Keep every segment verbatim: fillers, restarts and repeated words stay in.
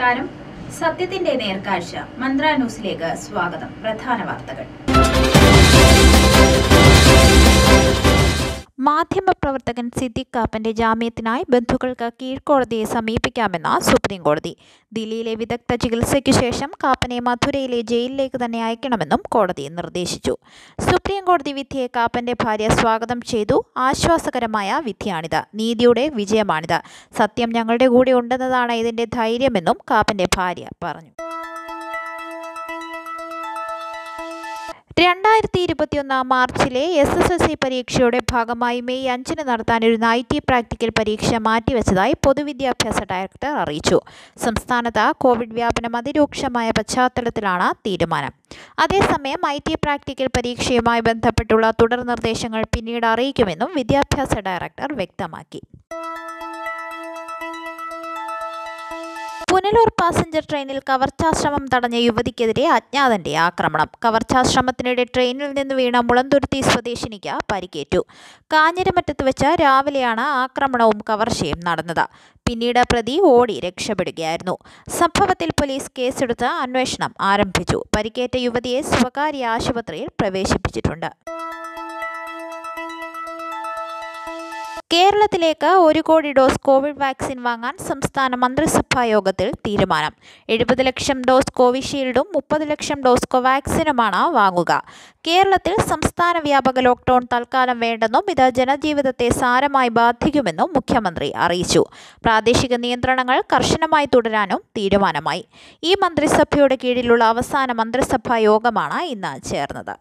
നമസ്കാരം. സത്യത്തിന്റെ നേർക്കാഴ്ച മന്ത്ര ന്യൂസിലേക്ക് സ്വാഗതം. പ്രധാന വാർത്തകൾ. മാധ്യമപ്രവർത്തകൻ സിദ്ദിഖ് കാപ്പന്റെ ജാമ്യത്തിനായി ബന്ധുക്കൾക്ക് കീഴ്ക്കോടതിയെ സമീപിക്കാമെന്ന് സുപ്രീംകോടതി. ദില്ലിയിലെ വിദഗ്ധ ചികിത്സയ്ക്കു ശേഷം കാപ്പനെ മധുരയിലെ ജയിലിലേക്ക് തന്നെ അയക്കണമെന്നും കോടതി നിർദ്ദേശിച്ചു. സുപ്രീംകോടതി വിധിയെ കാപ്പന്റെ ഭാര്യ സ്വാഗതം ചെയ്തു. ആശ്വാസകരമായ വിധിയാണിത്. നീതിയുടെ വിജയമാണിത്. സത്യം ഞങ്ങളുടെ കൂടെ ഉണ്ടെന്നതാണ് ഇതിന്റെ ധൈര്യമെന്നും കാപ്പന്റെ ഭാര്യ പറഞ്ഞു. രണ്ടായിരത്തി ഇരുപത്തിയൊന്ന് മാർച്ചിലെ എസ് എസ് എൽ സി പരീക്ഷയുടെ ഭാഗമായി മെയ് അഞ്ചിന് നടത്താനിരുന്ന ഐ ടി പ്രാക്ടിക്കൽ പരീക്ഷ മാറ്റിവെച്ചതായി പൊതുവിദ്യാഭ്യാസ ഡയറക്ടർ അറിയിച്ചു. സംസ്ഥാനത്ത് കോവിഡ് വ്യാപനം അതിരൂക്ഷമായ പശ്ചാത്തലത്തിലാണ് തീരുമാനം. അതേസമയം ഐ ടി പ്രാക്ടിക്കൽ പരീക്ഷയുമായി ബന്ധപ്പെട്ടുള്ള തുടർ നിർദ്ദേശങ്ങൾ പിന്നീട് അറിയിക്കുമെന്നും വിദ്യാഭ്യാസ ഡയറക്ടർ വ്യക്തമാക്കി. പുനലൂർ പാസഞ്ചർ ട്രെയിനിൽ കവർച്ചാശ്രമം തടഞ്ഞ യുവതിക്കെതിരെ അജ്ഞാതന്റെ ആക്രമണം. കവർച്ചാശ്രമത്തിനിടെ ട്രെയിനിൽ നിന്ന് വീണ മുളന്തുരുത്തി സ്വദേശിനിക്ക് പരിക്കേറ്റു. കാഞ്ഞിരമറ്റത്ത് വെച്ച് രാവിലെയാണ് ആക്രമണവും കവർച്ചയും നടന്നത്. പിന്നീട് പ്രതി ഓടി രക്ഷപ്പെടുകയായിരുന്നു. സംഭവത്തിൽ പോലീസ് കേസെടുത്ത് അന്വേഷണം ആരംഭിച്ചു. പരിക്കേറ്റ യുവതിയെ സ്വകാര്യ ആശുപത്രിയിൽ പ്രവേശിപ്പിച്ചിട്ടുണ്ട്. കേരളത്തിലേക്ക് ഒരു കോടി ഡോസ് കോവിഡ് വാക്സിൻ വാങ്ങാൻ സംസ്ഥാന മന്ത്രിസഭാ യോഗത്തിൽ തീരുമാനം. എഴുപത് ലക്ഷം ഡോസ് കോവിഷീൽഡും മുപ്പത് ലക്ഷം ഡോസ് കോവാക്സിനുമാണ് വാങ്ങുക. കേരളത്തിൽ സംസ്ഥാന വ്യാപക ലോക്ക്ഡൌൺ തൽക്കാലം വേണ്ടെന്നും ഇത് ജനജീവിതത്തെ സാരമായി ബാധിക്കുമെന്നും മുഖ്യമന്ത്രി അറിയിച്ചു. പ്രാദേശിക നിയന്ത്രണങ്ങൾ കർശനമായി തുടരാനും തീരുമാനമായി. ഈ മന്ത്രിസഭയുടെ കീഴിലുള്ള അവസാന മന്ത്രിസഭാ യോഗമാണ് ഇന്ന് ചേർന്നത്.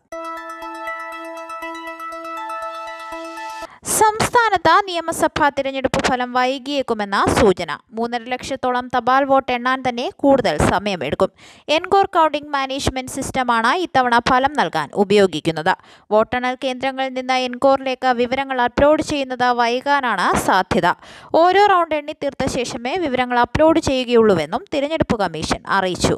സംസ്ഥാനത്ത് നിയമസഭാ തിരഞ്ഞെടുപ്പ് ഫലം വൈകിയേക്കുമെന്ന സൂചന. മൂന്നര ലക്ഷത്തോളം തപാൽ വോട്ട് എണ്ണാൻ തന്നെ കൂടുതൽ സമയമെടുക്കും. എൻകോർ കൗണ്ടിംഗ് മാനേജ്മെന്റ് സിസ്റ്റമാണ് ഇത്തവണ ഫലം നൽകാൻ ഉപയോഗിക്കുന്നത്. വോട്ടെണ്ണൽ കേന്ദ്രങ്ങളിൽ നിന്ന് എൻകോറിലേക്ക് വിവരങ്ങൾ അപ്ലോഡ് ചെയ്യുന്നത് വൈകാനാണ് സാധ്യത. ഓരോ റൗണ്ട് എണ്ണിത്തീർത്ത ശേഷമേ വിവരങ്ങൾ അപ്ലോഡ് ചെയ്യുകയുള്ളൂവെന്നും തിരഞ്ഞെടുപ്പ് കമ്മീഷൻ അറിയിച്ചു.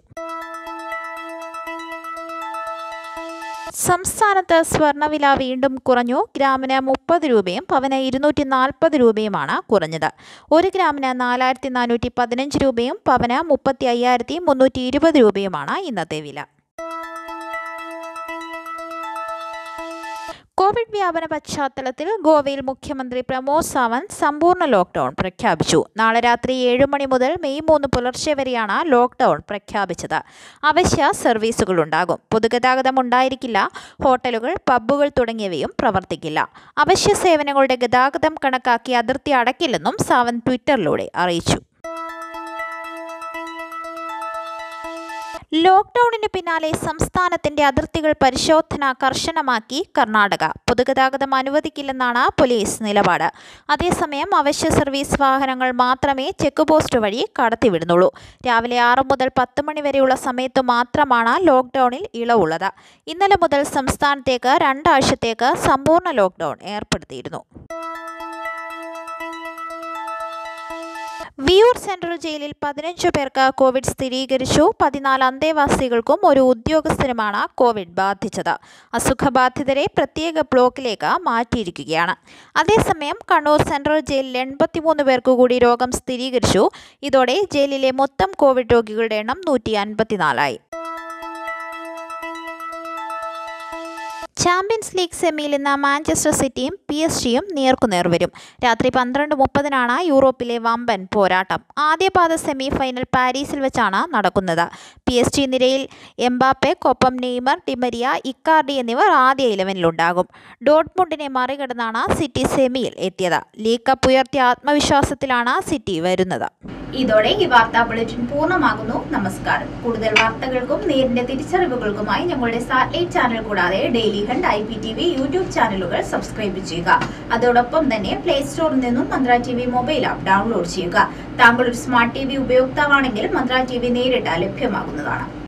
സംസ്ഥാനത്ത് സ്വർണ്ണവില വീണ്ടും കുറഞ്ഞു. ഗ്രാമിന് മുപ്പത് രൂപയും പവന് ഇരുന്നൂറ്റി നാൽപ്പത് രൂപയുമാണ് കുറഞ്ഞത്. ഒരു ഗ്രാമിന് നാലായിരത്തി നാനൂറ്റി പതിനഞ്ച് രൂപയും പവന് മുപ്പത്തി അയ്യായിരത്തി മുന്നൂറ്റി ഇരുപത് രൂപയുമാണ് ഇന്നത്തെ വില. കോവിഡ് വ്യാപന പശ്ചാത്തലത്തിൽ ഗോവയിൽ മുഖ്യമന്ത്രി പ്രമോദ് സാവന്ത് സമ്പൂർണ്ണ ലോക്ക്ഡൌൺ പ്രഖ്യാപിച്ചു. നാളെ രാത്രി ഏഴ് മണി മുതൽ മെയ് മൂന്ന് പുലർച്ചെ വരെയാണ് ലോക്ക്ഡൌൺ പ്രഖ്യാപിച്ചത്. അവശ്യ സർവീസുകളുണ്ടാകും. പൊതുഗതാഗതം ഉണ്ടായിരിക്കില്ല. ഹോട്ടലുകൾ, പബ്ബുകൾ തുടങ്ങിയവയും പ്രവർത്തിക്കില്ല. അവശ്യ സേവനങ്ങളുടെ ഗതാഗതം കണക്കാക്കി അതിർത്തി അടയ്ക്കില്ലെന്നും സാവന്ത് ട്വിറ്ററിലൂടെ അറിയിച്ചു. ലോക്ക്ഡൌണിന് പിന്നാലെ സംസ്ഥാനത്തിന്റെ അതിർത്തികൾ പരിശോധന കർശനമാക്കി കർണാടക. പൊതുഗതാഗതം അനുവദിക്കില്ലെന്നാണ് പോലീസ് നിലപാട്. അതേസമയം അവശ്യ സർവീസ് വാഹനങ്ങൾ മാത്രമേ ചെക്ക് പോസ്റ്റ് വഴി കടത്തിവിടുന്നുള്ളൂ. രാവിലെ ആറ് മുതൽ പത്ത് മണി വരെയുള്ള സമയത്ത് മാത്രമാണ് ലോക്ക്ഡൌണിൽ ഇളവുള്ളത്. ഇന്നലെ മുതൽ സംസ്ഥാനത്തേക്ക് രണ്ടാഴ്ചത്തേക്ക് സമ്പൂർണ്ണ ലോക്ക്ഡൌൺ ഏർപ്പെടുത്തിയിരുന്നു. വിയൂർ സെൻട്രൽ ജയിലിൽ പതിനഞ്ചു പേർക്ക് കോവിഡ് സ്ഥിരീകരിച്ചു. പതിനാല് അന്തേവാസികൾക്കും ഒരു ഉദ്യോഗസ്ഥനുമാണ് കോവിഡ് ബാധിച്ചത്. അസുഖബാധിതരെ പ്രത്യേക ബ്ലോക്കിലേക്ക് മാറ്റിയിരിക്കുകയാണ്. അതേസമയം കണ്ണൂർ സെൻട്രൽ ജയിലിൽ എൺപത്തിമൂന്ന് പേർക്ക് കൂടി രോഗം സ്ഥിരീകരിച്ചു. ഇതോടെ ജയിലിലെ മൊത്തം കോവിഡ് രോഗികളുടെ എണ്ണം നൂറ്റി അൻപത്തിനാലായി. ചാമ്പ്യൻസ് ലീഗ് സെമിയിൽ ഇന്ന് മാഞ്ചസ്റ്റർ സിറ്റിയും പി എസ് ജിയും നേർക്കുനേർ വരും. രാത്രി പന്ത്രണ്ട് മുപ്പതിനാണ് യൂറോപ്പിലെ വമ്പൻ പോരാട്ടം. ആദ്യപാദ സെമി ഫൈനൽ പാരീസിൽ വെച്ചാണ് നടക്കുന്നത്. പി എസ് ജി നിരയിൽ എംബാപ്പെ, കൊപ്പം നെയ്മർ, ഡിമരിയ, ഇക്കാർഡി എന്നിവർ ആദ്യ ഇലവനിലുണ്ടാകും. ഡോർട്ട്മുണ്ടിനെ മറികടന്നാണ് സിറ്റി സെമിയിൽ എത്തിയത്. ലീഗ് കപ്പ് ഉയർത്തിയ ആത്മവിശ്വാസത്തിലാണ് സിറ്റി വരുന്നത്. ഇതോടെ ഈ വാർത്താ ബുള്ളറ്റിൻ പൂർണ്ണമാകുന്നു. നമസ്കാരം. കൂടുതൽ വാർത്തകൾക്കും നേരിന്റെ തിരിച്ചറിവുകൾക്കുമായി ഞങ്ങളുടെ സാറ്റലൈറ്റ് ചാനൽ കൂടാതെ Dailyhunt, I P T V YouTube ചാനലുകൾ സബ്സ്ക്രൈബ് ചെയ്യുക. അതോടൊപ്പം തന്നെ പ്ലേ സ്റ്റോറിൽ നിന്നും Mantra T V mobile app download ചെയ്യുക. താങ്കൾ ഒരു സ്മാർട്ട് ടി വി ഉപയോക്താവാണെങ്കിൽ മന്ത്ര ടി വി നേരിട്ട് ലഭ്യമാകുന്നതാണ്.